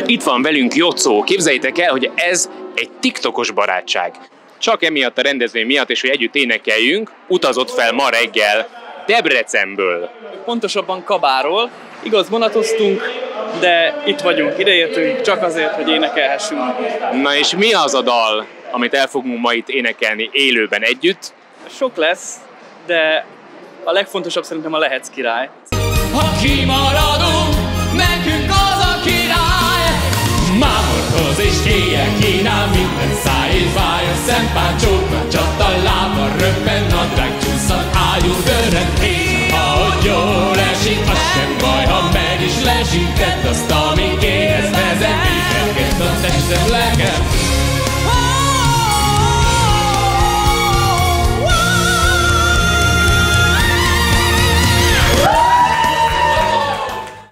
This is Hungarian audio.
Itt van velünk Jocó. Képzeljétek el, hogy ez egy TikTokos barátság. Csak emiatt a rendezvény miatt, és hogy együtt énekeljünk, utazott fel ma reggel Debrecenből. Pontosabban Kabáról. Igaz, vonatoztunk, de itt vagyunk, ideértünk csak azért, hogy énekelhessünk. Na és mi az a dal, amit el fogunk ma itt énekelni élőben együtt? Sok lesz, de a legfontosabb szerintem a Lehetsz király. Ha kimaradunk, nekünk az a király! Mámorhoz és éjjel kínál minden száj és vájos szempár, csókla, csata, lába, röppen, nadrág, csúszat, ájú, dörren, és ahogy jól esik, az sem baj, ha meg is lesik, tedd azt, ami kéhez vezet, éjjelket a testem, lelkem.